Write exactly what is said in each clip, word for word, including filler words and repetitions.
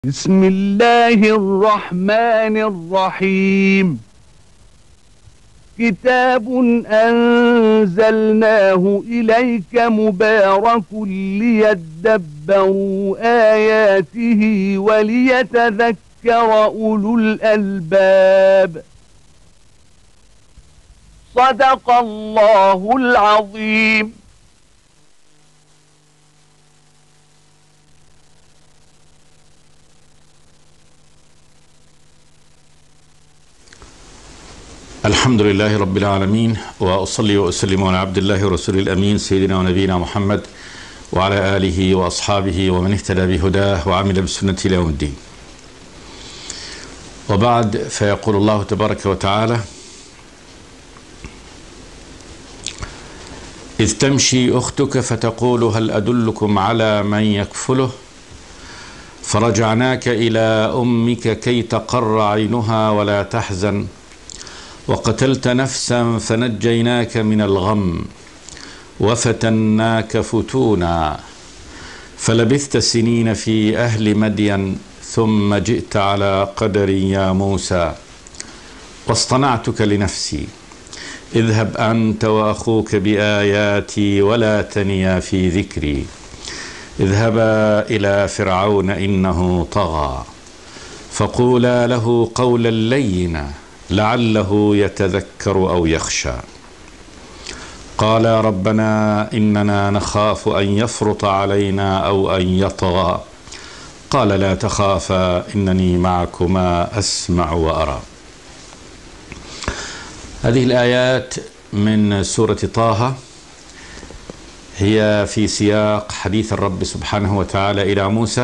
بسم الله الرحمن الرحيم. كتاب أنزلناه إليك مبارك ليدبروا آياته وليتذكر أولو الألباب. صدق الله العظيم. الحمد لله رب العالمين، وأصلي وأسلم على عبد الله ورسوله الأمين سيدنا ونبينا محمد وعلى آله وأصحابه ومن اهتدى بهداه وعمل بسنته إلى يوم الدين. وبعد، فيقول الله تبارك وتعالى: إذ تمشي أختك فتقول هل أدلكم على من يكفله فرجعناك إلى أمك كي تقر عينها ولا تحزن وقتلت نفسا فنجيناك من الغم وفتناك فتونا فلبثت سنين في أهل مدين ثم جئت على قدر يا موسى واصطنعتك لنفسي اذهب أنت وأخوك بآياتي ولا تنيا في ذكري اذهبا إلى فرعون إنه طغى فقولا له قولا لينا لعله يتذكر أو يخشى. قال ربنا إننا نخاف أن يفرط علينا أو أن يطغى قال لا تخافا إنني معكما أسمع وأرى. هذه الآيات من سورة طه هي في سياق حديث الرب سبحانه وتعالى إلى موسى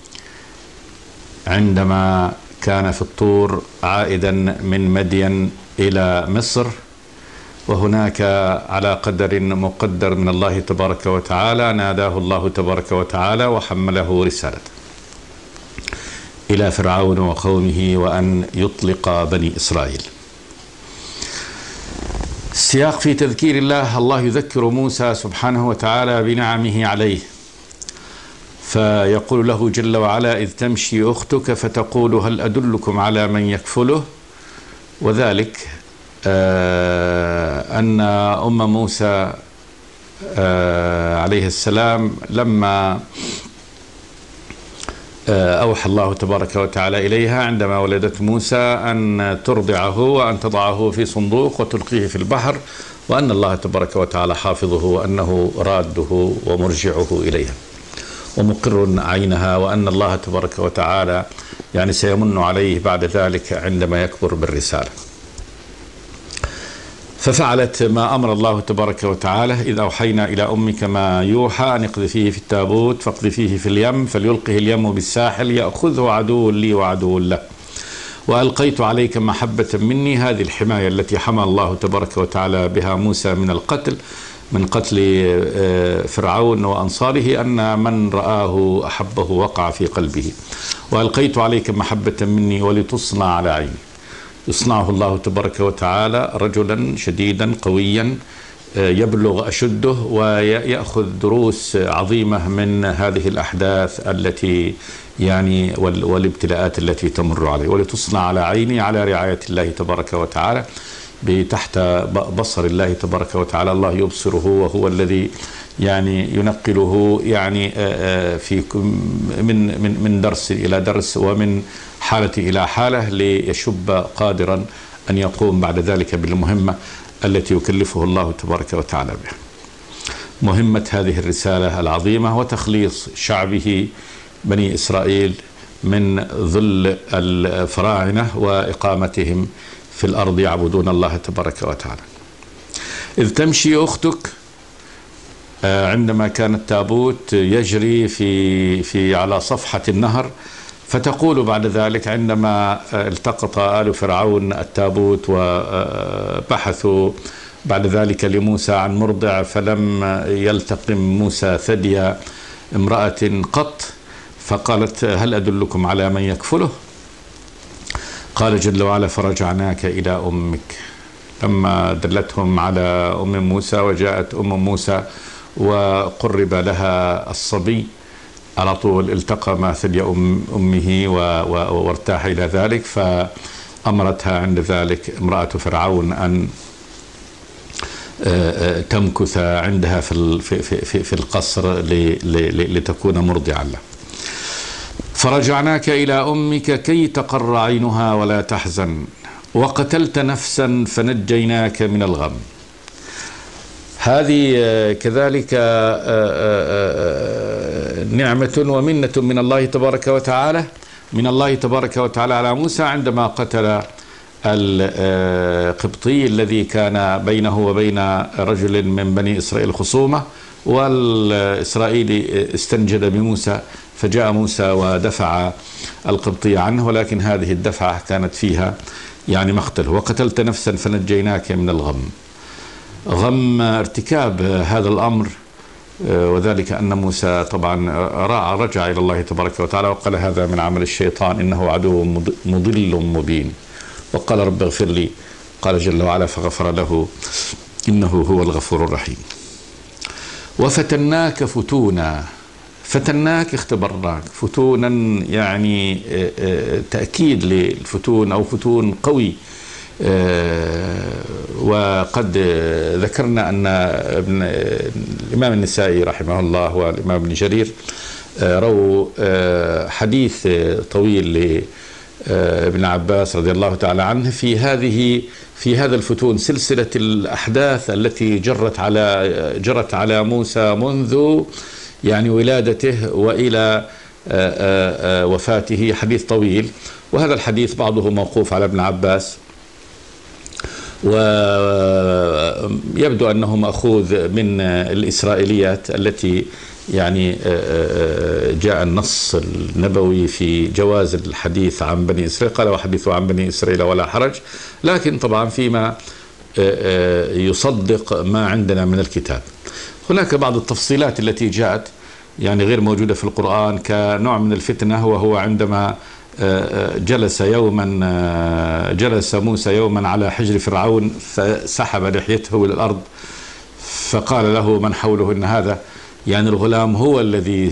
عندما كان في الطور عائدا من مدين إلى مصر، وهناك على قدر مقدر من الله تبارك وتعالى ناداه الله تبارك وتعالى وحمله رسالة إلى فرعون وقومه وأن يطلق بني إسرائيل. السياق في تذكير الله، الله يذكر موسى سبحانه وتعالى بنعمه عليه، فيقول له جل وعلا: إذ تمشي أختك فتقول هل أدلكم على من يكفله. وذلك آه أن أم موسى آه عليه السلام لما آه أوحى الله تبارك وتعالى إليها عندما ولدت موسى أن ترضعه وأن تضعه في صندوق وتلقيه في البحر، وأن الله تبارك وتعالى حافظه وأنه راده ومرجعه إليها ومقر عينها، وأن الله تبارك وتعالى يعني سيمن عليه بعد ذلك عندما يكبر بالرسالة. ففعلت ما أمر الله تبارك وتعالى: إذ أوحينا إلى أمك ما يوحى أن اقذفيه في التابوت فاقذفيه في اليم فليلقه اليم بالساحل يأخذه عدو لي وعدو له وألقيت عليك محبة مني. هذه الحماية التي حمى الله تبارك وتعالى بها موسى من القتل من قتل فرعون وأنصاره، أن من رآه أحبه وقع في قلبه. وألقيت عليك محبة مني ولتصنع على عيني. يصنعه الله تبارك وتعالى رجلا شديدا قويا يبلغ أشده ويأخذ دروس عظيمة من هذه الأحداث التي يعني والابتلاءات التي تمر عليه. ولتصنع على عيني، على رعاية الله تبارك وتعالى، تحت بصر الله تبارك وتعالى. الله يبصره وهو الذي يعني ينقله يعني في من من من درس إلى درس ومن حالة إلى حالة ليشب قادرا أن يقوم بعد ذلك بالمهمة التي يكلفه الله تبارك وتعالى بها. مهمة هذه الرسالة العظيمة وتخليص شعبه بني إسرائيل من ذل الفراعنة وإقامتهم في الأرض يعبدون الله تبارك وتعالى. إذ تمشي أختك، عندما كان التابوت يجري في في على صفحة النهر، فتقول بعد ذلك عندما التقط آل فرعون التابوت وبحثوا بعد ذلك لموسى عن مرضع فلم يلتقم موسى ثدي امرأة قط، فقالت هل أدلكم على من يكفله؟ قال جل وعلا: فرجعناك إلى أمك. لما دلتهم على أم موسى وجاءت أم موسى وقرب لها الصبي على طول التقى مع ثدي أم أمه وارتاح إلى ذلك، فأمرتها عند ذلك امرأة فرعون أن تمكث عندها في في في القصر لتكون مرضعا له. فرجعناك إلى أمك كي تقر عينها ولا تحزن وقتلت نفسا فنجيناك من الغم. هذه كذلك نعمة ومنة من الله تبارك وتعالى من الله تبارك وتعالى على موسى عندما قتل القبطي الذي كان بينه وبين رجل من بني إسرائيل خصومة، والإسرائيلي استنجد بموسى فجاء موسى ودفع القبطي عنه، ولكن هذه الدفعة كانت فيها يعني مقتل. وقتلت نفسا فنجيناك من الغم. غم ارتكاب هذا الأمر، وذلك أن موسى طبعا رجع إلى الله تبارك وتعالى وقال هذا من عمل الشيطان إنه عدو مضل مبين، وقال رب اغفر لي، قال جل وعلا فغفر له إنه هو الغفور الرحيم. وفتناك فتونا، فتناك اختبرناك، فتونا يعني تأكيد للفتون أو فتون قوي. وقد ذكرنا أن ابن الإمام النسائي رحمه الله والإمام ابن جرير رووا حديث طويل لابن عباس رضي الله تعالى عنه في هذه في هذا الفتون، سلسلة الأحداث التي جرت على جرت على موسى منذ يعني ولادته وإلى وفاته، حديث طويل. وهذا الحديث بعضه موقوف على ابن عباس، ويبدو أنه مأخوذ من الإسرائيليات التي يعني جاء النص النبوي في جواز الحديث عن بني إسرائيل، قال وحدثوا عن بني إسرائيل ولا حرج، لكن طبعا فيما يصدق ما عندنا من الكتاب. هناك بعض التفصيلات التي جاءت يعني غير موجودة في القرآن كنوع من الفتنة، وهو عندما جلس يوما جلس موسى يوما على حجر فرعون فسحب لحيته إلى الأرض، فقال له من حوله إن هذا يعني الغلام هو الذي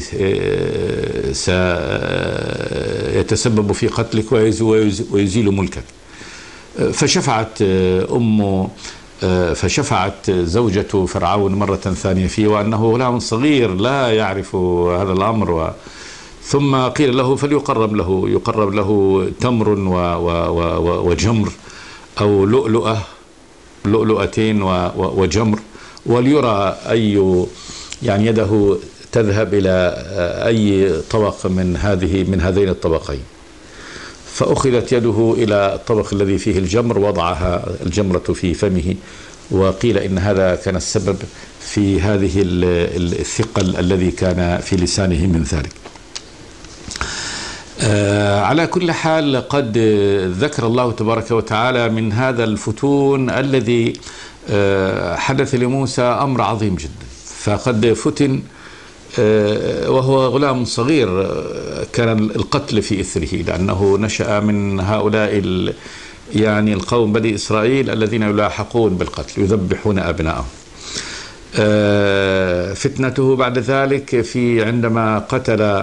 سيتسبب في قتلك ويزيل ملكك. فشفعت أم فشفعت زوجة فرعون مرة ثانية فيه وأنه غلام صغير لا يعرف هذا الأمر، و ثم قيل له فليقرب له يقرب له تمر وجمر أو لؤلؤة لؤلؤتين وجمر، وليرى أي يعني يده تذهب إلى أي طبق من هذه من هذين الطبقين. فأخذت يده إلى الطبق الذي فيه الجمر، وضعها الجمرة في فمه، وقيل إن هذا كان السبب في هذه الثقل الذي كان في لسانه من ذلك. آه على كل حال قد ذكر الله تبارك وتعالى من هذا الفتون الذي آه حدث لموسى أمر عظيم جدا. فقد فتن آه وهو غلام صغير، كان القتل في إثره لأنه نشأ من هؤلاء يعني القوم بني إسرائيل الذين يلاحقون بالقتل يذبحون أبنائهم. آه فتنته بعد ذلك في عندما قتل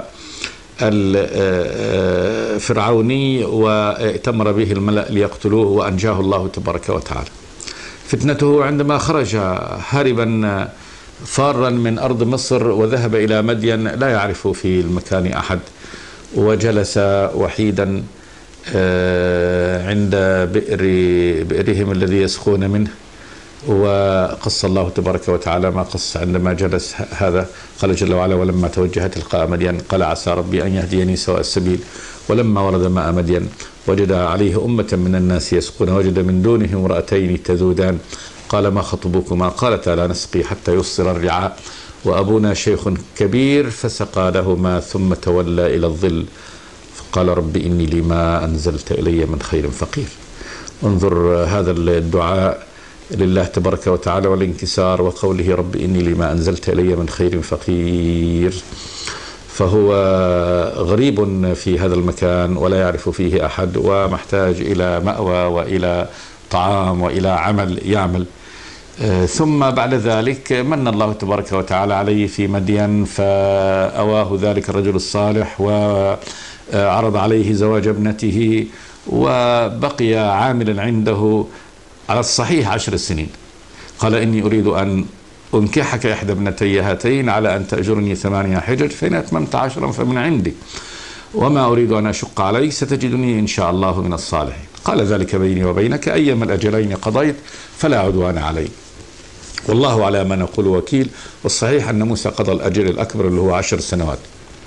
الفرعوني وائتمر به الملأ ليقتلوه وأنجاه الله تبارك وتعالى. فتنته عندما خرج هاربا فارا من أرض مصر وذهب إلى مدين لا يعرف في المكان أحد، وجلس وحيدا عند بئر بئرهم الذي يسقون منه، وقص الله تبارك وتعالى ما قص عندما جلس هذا. قال جل وعلا ولما توجه تلقاء مدين قال عسى ربي أن يهديني سواء السبيل، ولما ورد ماء مدين وجد عليه أمة من الناس يسقون وجد من دونهم امرأتين تذودان قال ما خطبكما قالتا لا نسقي حتى يصدر الرعاء وأبونا شيخ كبير فسقى لهما ثم تولى إلى الظل فقال رب إني لما أنزلت إلي من خير فقير. انظر هذا الدعاء لله تبارك وتعالى والانكسار، وقوله رب إني لما أنزلت إلي من خير فقير. فهو غريب في هذا المكان ولا يعرف فيه أحد، ومحتاج إلى مأوى وإلى طعام وإلى عمل يعمل. ثم بعد ذلك من الله تبارك وتعالى عليه في مدين، فأواه ذلك الرجل الصالح وعرض عليه زواج ابنته، وبقي عاملا عنده على الصحيح عشر سنين. قال إني أريد أن أنكحك إحدى ابنتي هاتين على أن تأجرني ثمانية حجج، فإن أتممت عشرا فمن عندي، وما أريد أن أشق عليك، ستجدني إن شاء الله من الصالحين. قال ذلك بيني وبينك، أيما الأجلين قضيت فلا عدوان علي، والله على ما نقول وكيل. والصحيح أن موسى قضى الأجل الأكبر اللي هو عشر سنوات.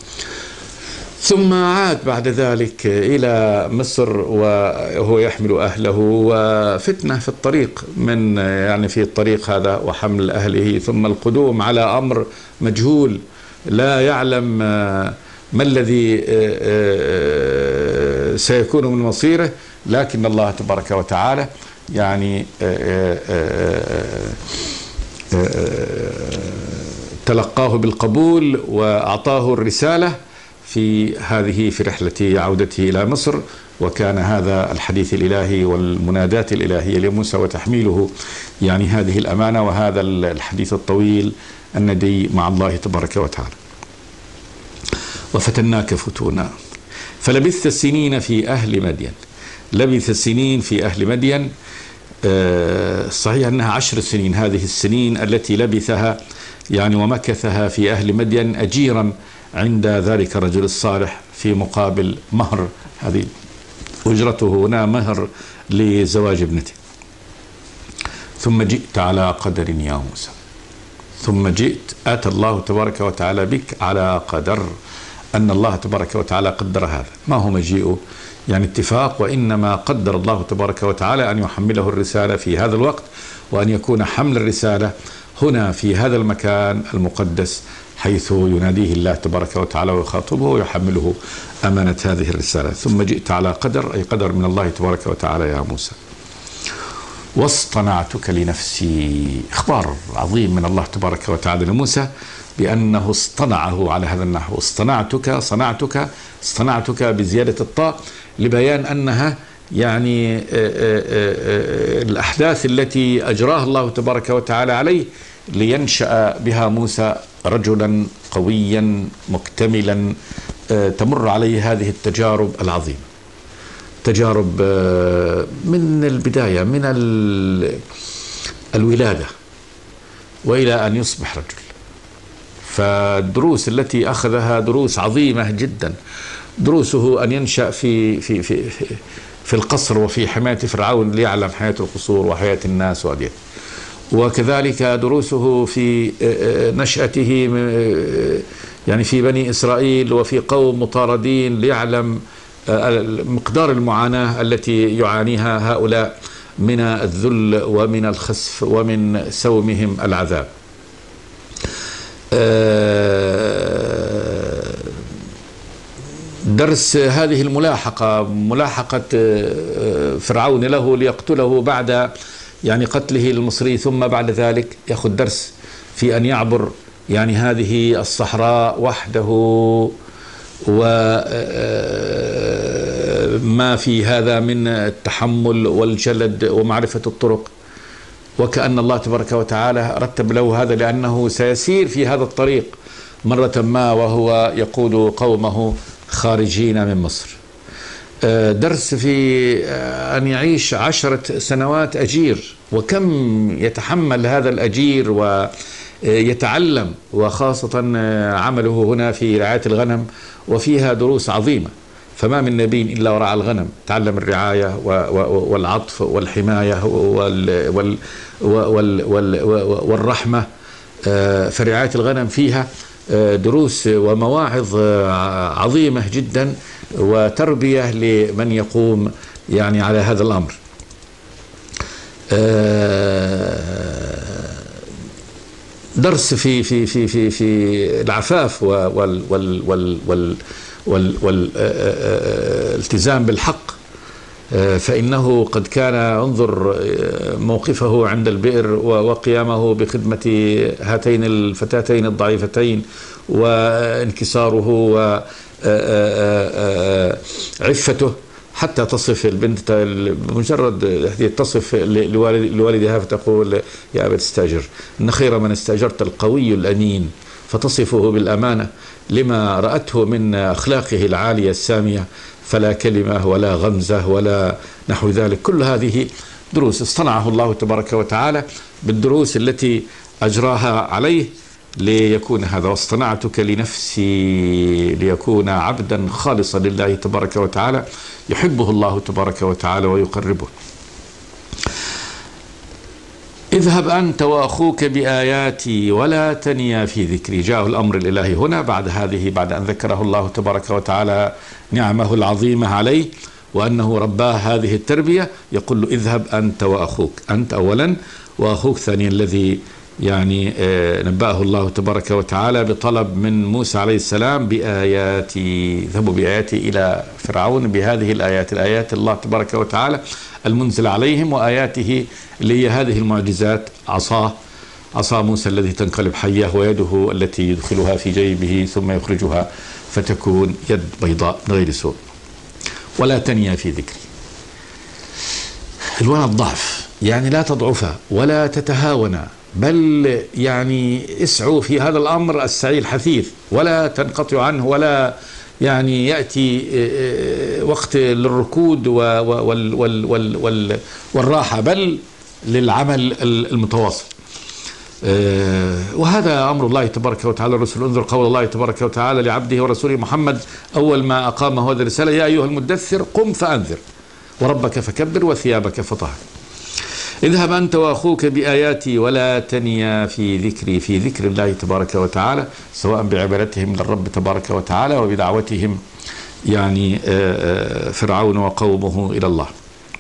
ثم عاد بعد ذلك إلى مصر وهو يحمل أهله، وفتنة في الطريق من يعني في الطريق هذا وحمل أهله، ثم القدوم على أمر مجهول لا يعلم ما الذي سيكون من مصيره، لكن الله تبارك وتعالى يعني تلقاه بالقبول وأعطاه الرسالة في هذه في رحلة عودته إلى مصر. وكان هذا الحديث الإلهي والمنادات الإلهية لموسى وتحميله يعني هذه الأمانة وهذا الحديث الطويل الندي مع الله تبارك وتعالى. وفتناك فتونا فلبثت السنين في أهل مدين. لبث السنين في أهل مدين، صحيح أنها عشر سنين، هذه السنين التي لبثها يعني ومكثها في أهل مدين أجيرا عند ذلك الرجل الصالح في مقابل مهر، هذه أجرته هنا مهر لزواج ابنته. ثم جئت على قدر يا موسى، ثم جئت أتى الله تبارك وتعالى بك على قدر، أن الله تبارك وتعالى قدر هذا، ما هو مجيئه يعني اتفاق، وإنما قدر الله تبارك وتعالى أن يحمله الرسالة في هذا الوقت، وأن يكون حمل الرسالة هنا في هذا المكان المقدس حيث يناديه الله تبارك وتعالى ويخاطبه ويحمله أمانة هذه الرسالة. ثم جئت على قدر، أي قدر من الله تبارك وتعالى يا موسى. واصطنعتك لنفسي، إخبار عظيم من الله تبارك وتعالى لموسى بأنه اصطنعه على هذا النحو. اصطنعتك، صنعتك، اصطنعتك بزيادة الطاء لبيان أنها يعني الأحداث التي أجراها الله تبارك وتعالى عليه لينشأ بها موسى رجلا قويا مكتملا تمر عليه هذه التجارب العظيمة، تجارب من البداية من الولادة وإلى أن يصبح رجل. فالدروس التي أخذها دروس عظيمة جدا. دروسه أن ينشأ في في في في القصر وفي حماية فرعون ليعلم حياة القصور وحياة الناس وأدية. وكذلك دروسه في نشأته يعني في بني إسرائيل وفي قوم مطاردين ليعلم مقدار المعاناة التي يعانيها هؤلاء من الذل ومن الخسف ومن سومهم العذاب. درس هذه الملاحقة، ملاحقة فرعون له ليقتله بعد يعني قتله المصري، ثم بعد ذلك يأخذ درس في أن يعبر يعني هذه الصحراء وحده وما في هذا من التحمل والجلد ومعرفة الطرق. وكأن الله تبارك وتعالى رتب له هذا لأنه سيسير في هذا الطريق مرة ما وهو يقود قومه خارجين من مصر. درس في أن يعيش عشرة سنوات أجير، وكم يتحمل هذا الأجير ويتعلم، وخاصة عمله هنا في رعاية الغنم وفيها دروس عظيمة. فما من نبي إلا ورعى الغنم، تعلم الرعاية والعطف والحماية والرحمة. فرعاية الغنم فيها دروس ومواعظ عظيمة جدا وتربية لمن يقوم يعني على هذا الأمر. درس في في في في في العفاف وال وال وال وال والالتزام بالحق. فإنه قد كان انظر موقفه عند البئر وقيامه بخدمة هاتين الفتاتين الضعيفتين وانكساره وعفته حتى تصف البنت بمجرد تصف لوالدها فتقول يا أبت استأجر، إن خير من استأجرت القوي الأمين، فتصفه بالأمانة لما رأته من أخلاقه العالية السامية، فلا كلمة ولا غمزة ولا نحو ذلك. كل هذه دروس اصطنعه الله تبارك وتعالى بالدروس التي أجراها عليه ليكون هذا. واصطنعتك لنفسي ليكون عبدا خالصا لله تبارك وتعالى يحبه الله تبارك وتعالى ويقربه. اذهب أنت وأخوك بآياتي ولا تنيا في ذكري. جاءه الأمر الإلهي هنا بعد هذه، بعد أن ذكره الله تبارك وتعالى نعمه العظيمة عليه وأنه رباه هذه التربية، يقول له اذهب أنت وأخوك، أنت أولا وأخوك ثانيا، الذي يعني نبأه الله تبارك وتعالى بطلب من موسى عليه السلام بآياتي، اذهبوا بآياتي إلى فرعون بهذه الآيات، الآيات الله تبارك وتعالى المنزل عليهم، وآياته اللي هي هذه المعجزات، عصاه عصا موسى الذي تنقلب حية، ويده التي يدخلها في جيبه ثم يخرجها فتكون يد بيضاء من غير سوء. ولا تنيا في ذكري، الوان الضعف، يعني لا تضعفا ولا تتهاونا، بل يعني اسعوا في هذا الأمر السعي الحثيث، ولا تنقطع عنه، ولا يعني يأتي وقت للركود والراحة، بل للعمل المتواصل. وهذا أمر الله تبارك وتعالى. الرسول انظر قول الله تبارك وتعالى لعبده ورسوله محمد أول ما أقامه هذه الرسالة: يا أيها المدثر قم فأنذر وربك فكبر وثيابك فطهر. اذهب أنت وأخوك بآياتي ولا تنيا في ذكري، في ذكر الله تبارك وتعالى، سواء بعبادتهم للرب تبارك وتعالى وبدعوتهم يعني فرعون وقومه إلى الله.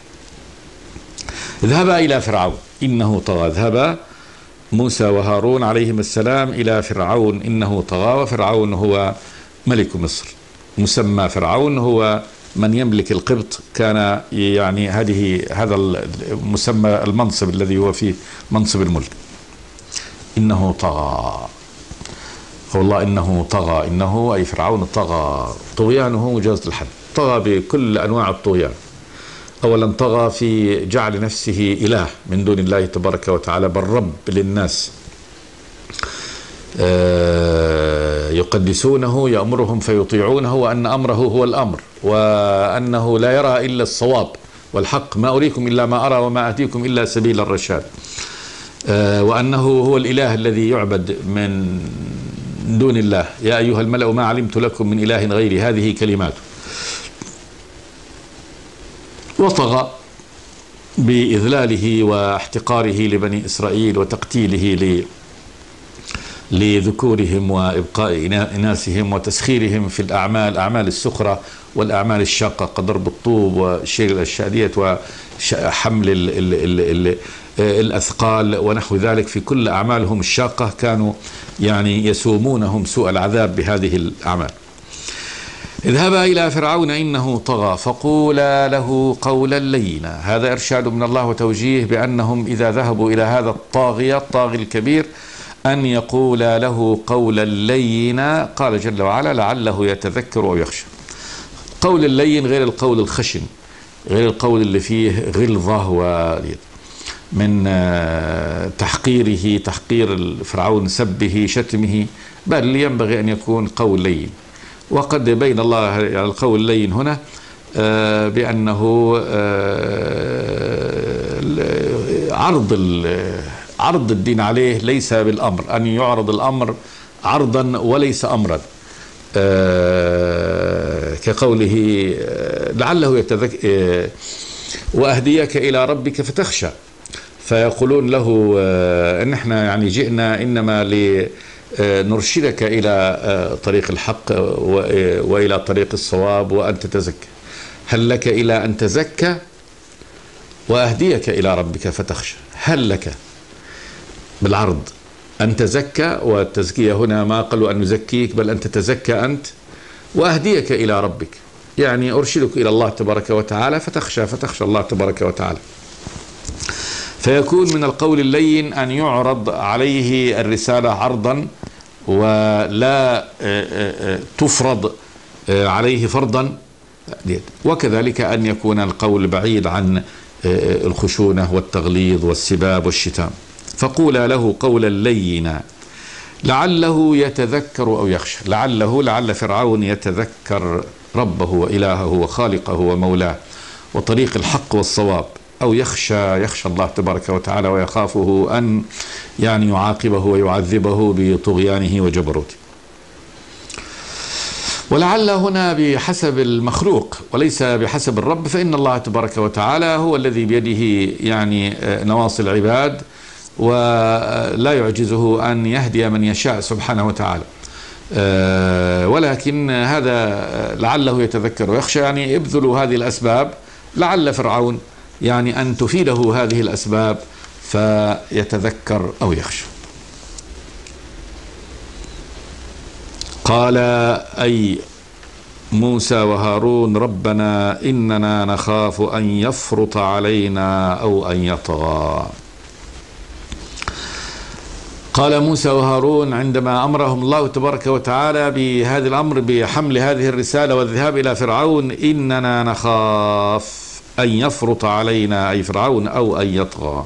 اذهبا إلى فرعون إنه طغى، اذهبا موسى وهارون عليهم السلام إلى فرعون إنه طغى. وفرعون هو ملك مصر، مسمى فرعون هو من يملك القبط، كان يعني هذه هذا المسمى المنصب الذي هو فيه منصب الملك. إنه طغى، والله إنه طغى، إنه أي فرعون طغى، طغيانه مجاوز الحد، طغى بكل أنواع الطغيان. أولا طغى في جعل نفسه إله من دون الله تبارك وتعالى، بل رب للناس، يقدسونه، يأمرهم فيطيعونه، وأن أمره هو الأمر، وأنه لا يرى إلا الصواب والحق، ما أريكم إلا ما أرى وما أهديكم إلا سبيل الرشاد، وأنه هو الإله الذي يعبد من دون الله. يا أيها الملأ ما علمت لكم من إله غيري، هذه كلماته. وطغى بإذلاله واحتقاره لبني إسرائيل وتقتيله لذكورهم وإبقاء إناثهم وتسخيرهم في الأعمال، أعمال السخرة والأعمال الشاقة كضرب الطوب وشيل الأشياء وحمل ال ال ال ال الأثقال ونحو ذلك. في كل أعمالهم الشاقة كانوا يعني يسومونهم سوء العذاب بهذه الأعمال. اذهبا إلى فرعون إنه طغى فقولا له قولا لينا. هذا إرشاد من الله وتوجيه بأنهم إذا ذهبوا إلى هذا الطاغية الطاغي الكبير أن يقولا له قولا لينا. قال جل وعلا: لعله يتذكر أو يخشى. قول اللين غير القول الخشن، غير القول اللي فيه غلظة ومن تحقيره، تحقير فرعون، سبه، شتمه، بل ينبغي أن يكون قول لين. وقد بين الله على القول اللين هنا بأنه عرض عرض الدين عليه ليس بالأمر، أن يعرض الأمر عرضا وليس أمرا، كقوله لعله يتذكر وأهديك إلى ربك فتخشى، فيقولون له إن احنا يعني جئنا إنما لنرشدك إلى طريق الحق وإلى طريق الصواب وأن تتزكى. هل لك إلى أن تزكى وأهديك إلى ربك فتخشى؟ هل لك بالعرض أن تزكى، والتزكية هنا ما قالوا أن نزكيك بل أن تتزكى أنت، وأهديك إلى ربك، يعني أرشدك إلى الله تبارك وتعالى فتخشى فتخشى الله تبارك وتعالى. فيكون من القول اللين أن يعرض عليه الرسالة عرضا ولا تفرض عليه فرضا وكذلك أن يكون القول بعيد عن الخشونة والتغليظ والسباب والشتام. فقولا له قولا لينا لعله يتذكر أو يخشى. لعله لعل فرعون يتذكر ربه وإلهه وخالقه ومولاه وطريق الحق والصواب، أو يخشى يخشى الله تبارك وتعالى ويخافه أن يعني يعاقبه ويعذبه بطغيانه وجبروته. ولعل هنا بحسب المخلوق وليس بحسب الرب، فإن الله تبارك وتعالى هو الذي بيده يعني نواصي العباد، ولا يعجزه أن يهدي من يشاء سبحانه وتعالى. ولكن هذا لعله يتذكر ويخشى، يعني ابذلوا هذه الأسباب لعل فرعون يعني أن تفيده هذه الأسباب فيتذكر أو يخشى. قال أي موسى وهارون ربنا إننا نخاف أن يفرط علينا أو أن يطغى. قال موسى وهارون عندما أمرهم الله تبارك وتعالى بهذا الأمر بحمل هذه الرسالة والذهاب إلى فرعون: إننا نخاف أن يفرط علينا أي فرعون أو أن يطغى.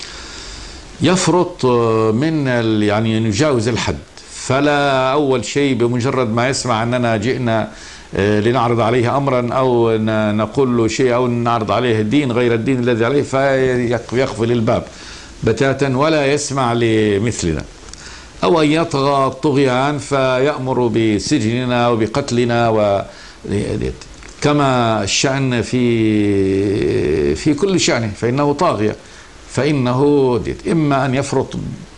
يفرط من يعني يجاوز الحد، فلا أول شيء بمجرد ما يسمع أننا جئنا لنعرض عليه أمرا أو نقول له شيء أو نعرض عليه الدين غير الدين الذي عليه فيقفل الباب بتاتا ولا يسمع لمثلنا، أو أن يطغى الطغيان فيأمر بسجننا وبقتلنا، و كما الشأن في في كل شأنه فإنه طاغية، فإنه إما أن يفرط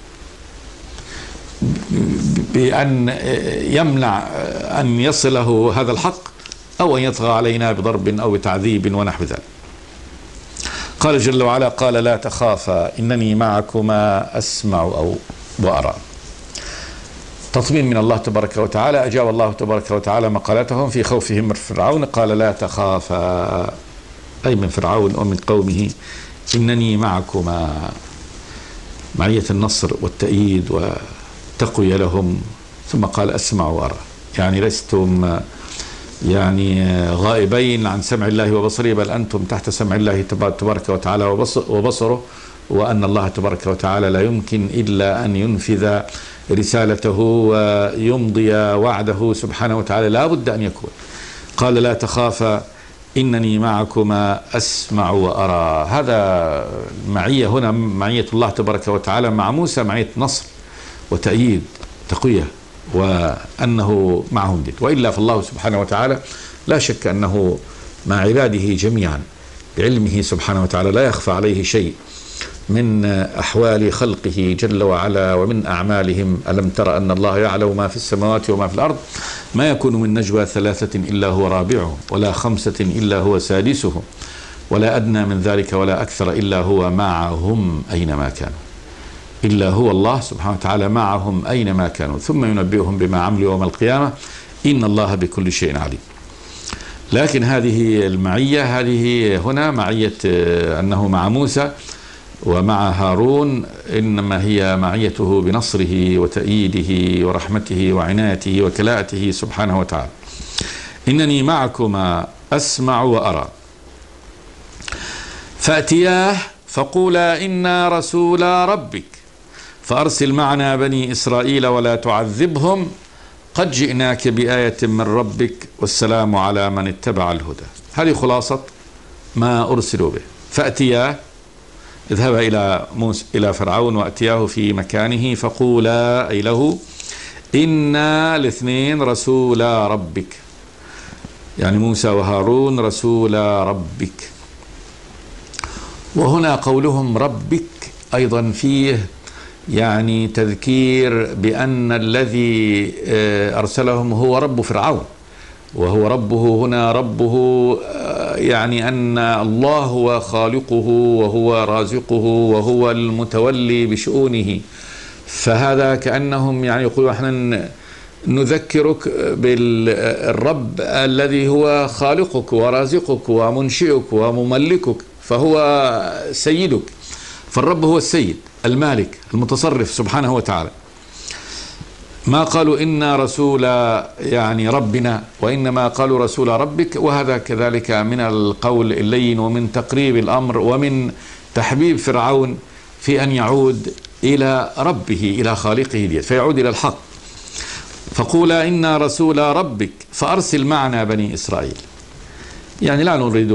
بأن يمنع أن يصله هذا الحق، أو أن يطغى علينا بضرب أو بتعذيب ونحو ذلك. قال جل وعلا: قال لا تخافا إنني معكما أسمع أو وأرى. تطمين من الله تبارك وتعالى. أجاب الله تبارك وتعالى مقالتهم في خوفهم من فرعون، قال لا تخافا أي من فرعون ومن قومه إنني معكما، معية النصر والتأييد والتقوية لهم. ثم قال أسمع وأرى، يعني لستم يعني غائبين عن سمع الله وبصره، بل أنتم تحت سمع الله تبارك وتعالى وبصره، وأن الله تبارك وتعالى لا يمكن إلا أن ينفذ رسالته ويمضي وعده سبحانه وتعالى، لا بد أن يكون. قال لا تخافا إنني معكما أسمع وأرى. هذا معية هنا، معية الله تبارك وتعالى مع موسى، معية نصر وتأييد تقوية، وأنه معهم جد. وإلا فالله سبحانه وتعالى لا شك أنه مع عباده جميعا بعلمه سبحانه وتعالى، لا يخفى عليه شيء من أحوال خلقه جل وعلا ومن أعمالهم. ألم تر أن الله يعلم ما في السماوات وما في الأرض، ما يكون من نجوى ثلاثة إلا هو رابعهم، ولا خمسة إلا هو سادسهم، ولا أدنى من ذلك ولا أكثر إلا هو معهم أينما كانوا. إلا هو الله سبحانه وتعالى معهم أينما كانوا، ثم ينبئهم بما عملوا يوم القيامة، إن الله بكل شيء عليم. لكن هذه المعية، هذه هنا معية أنه مع موسى ومع هارون، إنما هي معيته بنصره وتأييده ورحمته وعنايته وكلاءته سبحانه وتعالى. إنني معكما أسمع وأرى. فأتياه فقولا إنا رسولا ربك فأرسل معنا بني إسرائيل ولا تعذبهم قد جئناك بآية من ربك والسلام على من اتبع الهدى. هذه خلاصة ما أرسلوا به. فأتياه، اذهبا إلى موسى إلى فرعون وأتياه في مكانه فقولا أي له إنا الاثنين رسولا ربك، يعني موسى وهارون رسولا ربك. وهنا قولهم ربك أيضا فيه يعني تذكير بأن الذي أرسلهم هو رب فرعون، وهو ربه هنا ربه يعني أن الله هو خالقه وهو رازقه وهو المتولي بشؤونه. فهذا كأنهم يعني يقولوا احنا نذكرك بالرب الذي هو خالقك ورازقك ومنشئك ومملكك، فهو سيدك. فالرب هو السيد المالك المتصرف سبحانه وتعالى. ما قالوا إنا رسول يعني ربنا، وإنما قالوا رسول ربك. وهذا كذلك من القول اللين ومن تقريب الأمر ومن تحبيب فرعون في أن يعود إلى ربه إلى خالقه دي فيعود إلى الحق. فقولا إنا رسول ربك فأرسل معنا بني إسرائيل. يعني لا نريد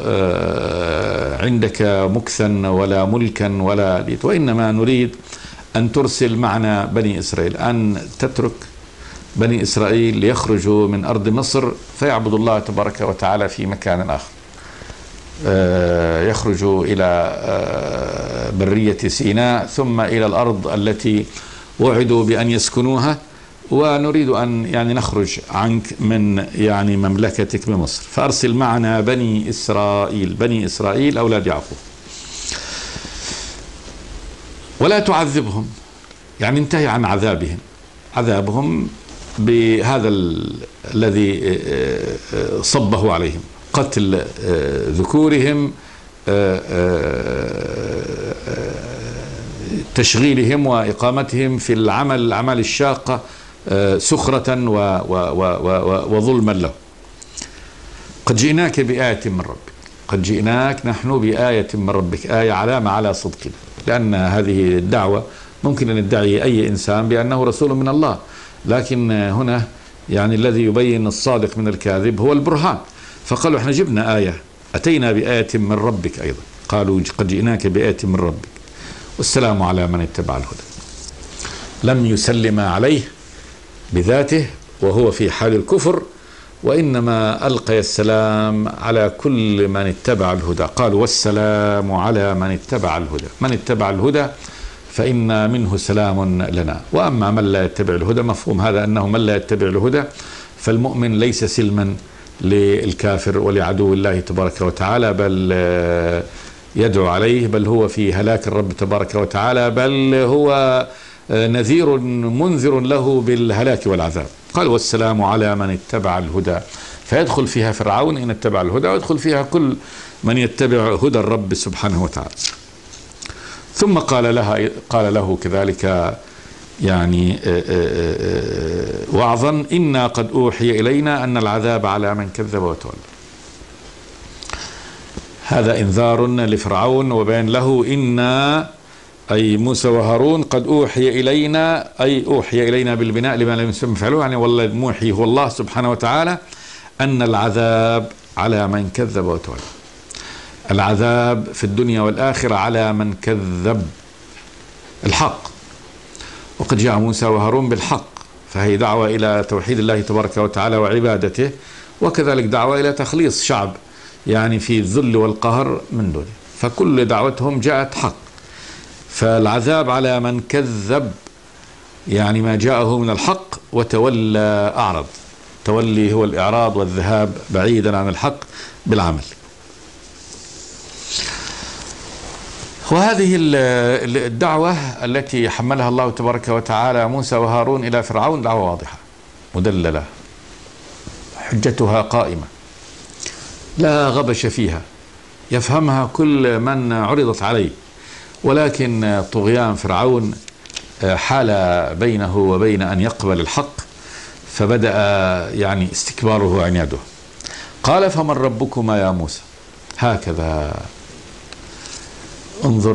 عندك مكثا ولا ملكا ولا ليت، وإنما نريد أن ترسل معنا بني إسرائيل، أن تترك بني إسرائيل ليخرجوا من أرض مصر فيعبدوا الله تبارك وتعالى في مكان آخر، يخرجوا إلى برية سيناء ثم إلى الأرض التي وعدوا بأن يسكنوها، ونريد أن يعني نخرج عنك من يعني مملكتك بمصر، فأرسل معنا بني إسرائيل. بني إسرائيل أولاد يعقوب. ولا تعذبهم، يعني انتهي عن عذابهم. عذابهم بهذا الذي صبه عليهم، قتل ذكورهم، تشغيلهم وإقامتهم في العمل الأعمال الشاقة سخرة وظلما له. قد جئناك بآية من ربك، قد جئناك نحن بآية من ربك، آية علامة على صدقنا، لأن هذه الدعوة ممكن أن يدعي أي إنسان بأنه رسول من الله، لكن هنا يعني الذي يبين الصادق من الكاذب هو البرهان. فقالوا احنا جبنا آية، أتينا بآية من ربك أيضا. قالوا قد جئناك بآية من ربك والسلام على من اتبع الهدى. لم يسلم عليه بذاته وهو في حال الكفر، وإنما ألقي السلام على كل من اتبع الهدى. قالوا والسلام على من اتبع الهدى، من اتبع الهدى فإن منه سلام لنا. وأما من لا يتبع الهدى، مفهوم هذا أنه من لا يتبع الهدى فالمؤمن ليس سلما للكافر ولعدو الله تبارك وتعالى، بل يدعو عليه، بل هو في هلاك الرب تبارك وتعالى، بل هو نذير منذر له بالهلاك والعذاب. قال والسلام على من اتبع الهدى، فيدخل فيها فرعون إن اتبع الهدى، ويدخل فيها كل من يتبع هدى الرب سبحانه وتعالى. ثم قال لها قال له كذلك يعني وعظا إنا قد أوحي إلينا أن العذاب على من كذب وتولى. هذا إنذار لفرعون وبين له إنا أي موسى وهارون قد أوحي إلينا، أي أوحي إلينا بالبناء لما لم يسمى فعله، يعني والله الموحي هو الله سبحانه وتعالى، أن العذاب على من كذب وتولى. العذاب في الدنيا والآخرة على من كذب الحق. وقد جاء موسى وهارون بالحق، فهي دعوة إلى توحيد الله تبارك وتعالى وعبادته، وكذلك دعوة إلى تخليص شعب يعني في الذل والقهر من دونه، فكل دعوتهم جاءت حق. فالعذاب على من كذب يعني ما جاءه من الحق وتولى أعرض. تولي هو الإعراض والذهاب بعيدا عن الحق بالعمل. وهذه الدعوة التي حملها الله تبارك وتعالى موسى وهارون إلى فرعون دعوة واضحة مدللة، حجتها قائمة لا غبش فيها، يفهمها كل من عرضت عليه، ولكن طغيان فرعون حال بينه وبين أن يقبل الحق، فبدأ يعني استكباره وعناده. قال فمن ربكما يا موسى؟ هكذا انظر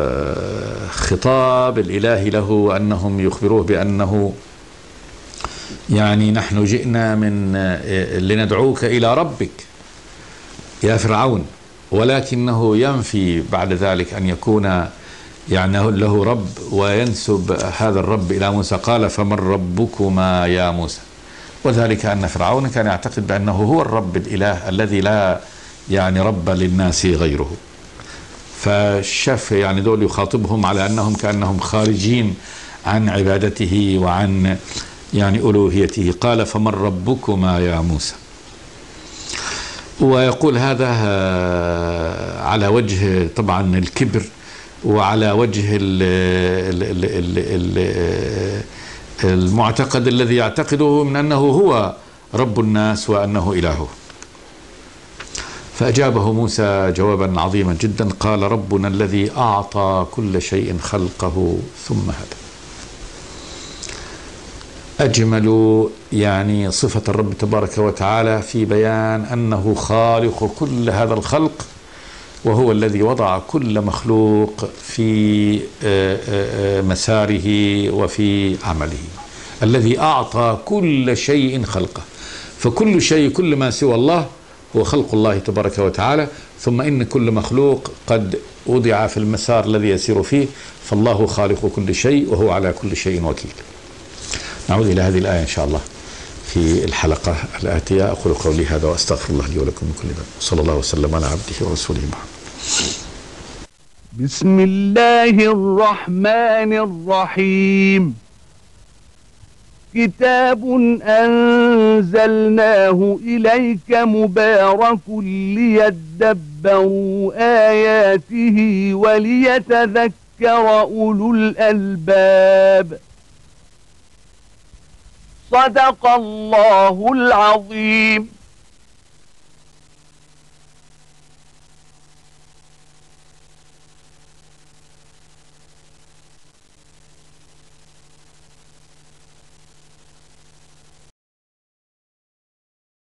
خطاب الإله له، أنهم يخبروه بأنه يعني نحن جئنا من لندعوك إلى ربك يا فرعون، ولكنه ينفي بعد ذلك أن يكون يعني له رب وينسب هذا الرب إلى موسى. قال فمن ربكما يا موسى؟ وذلك أن فرعون كان يعتقد بأنه هو الرب الإله الذي لا يعني رب للناس غيره، فالشاف يعني دول يخاطبهم على أنهم كأنهم خارجين عن عبادته وعن يعني ألوهيته. قال فمن ربكما يا موسى؟ ويقول هذا على وجه طبعا الكبر، وعلى وجه المعتقد الذي يعتقده من أنه هو رب الناس وأنه إله. فأجابه موسى جوابا عظيما جدا، قال ربنا الذي أعطى كل شيء خلقه ثم هدى. أجمل يعني صفة الرب تبارك وتعالى في بيان أنه خالق كل هذا الخلق، وهو الذي وضع كل مخلوق في مساره وفي عمله، الذي أعطى كل شيء خلقه. فكل شيء، كل ما سوى الله هو خلق الله تبارك وتعالى، ثم إن كل مخلوق قد وضع في المسار الذي يسير فيه، فالله خالق كل شيء وهو على كل شيء وكيل. نعود إلى هذه الآية إن شاء الله في الحلقة الآتية. أقول قولي هذا وأستغفر الله لي ولكم من كل ذنب، صلى الله وسلم على عبده ورسوله محمد. بسم الله الرحمن الرحيم. كتاب أنزلناه إليك مبارك ليدبروا آياته وليتذكر أولو الألباب. صدق الله العظيم.